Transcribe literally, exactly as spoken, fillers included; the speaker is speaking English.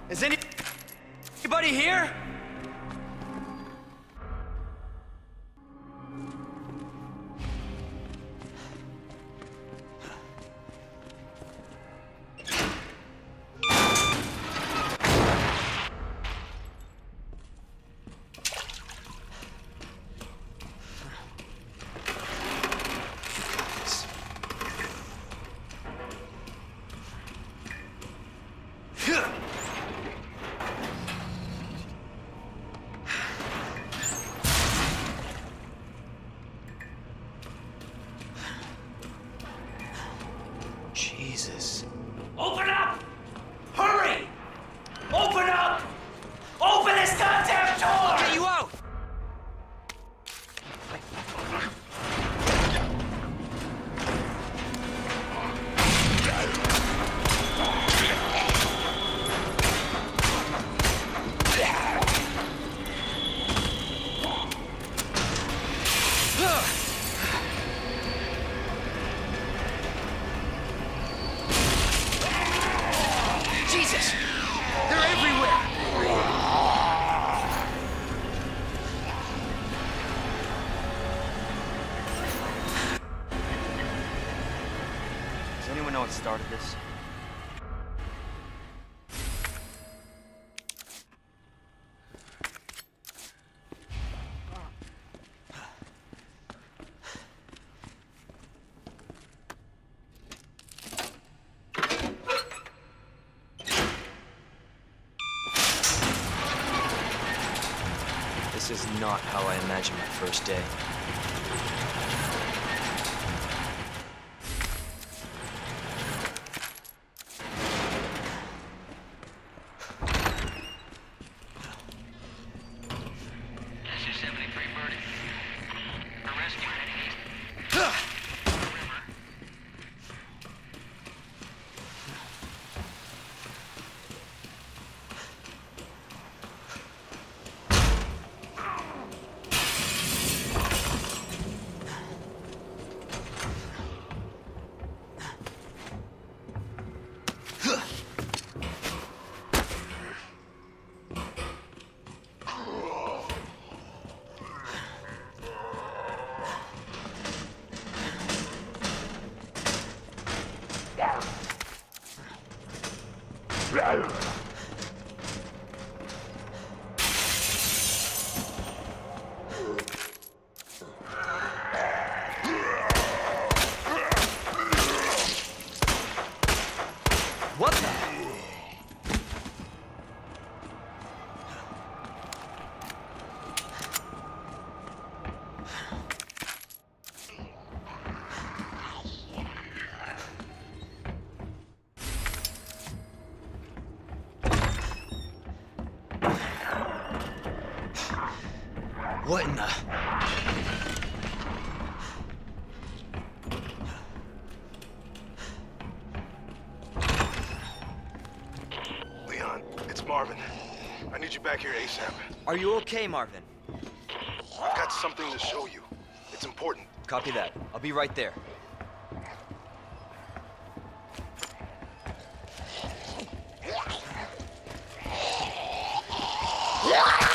Is any anybody here? Jesus. Open up! Hurry! Open up! Open this goddamn door! I'll get you out! Jesus! They're everywhere! Does anyone know what started this? This is not how I imagined my first day. seventy-three Birdie. A rescue heading east. What the? What in the... Leon, it's Marvin. I need you back here ASAP. Are you okay, Marvin? I've got something to show you. It's important. Copy that. I'll be right there. Yeah!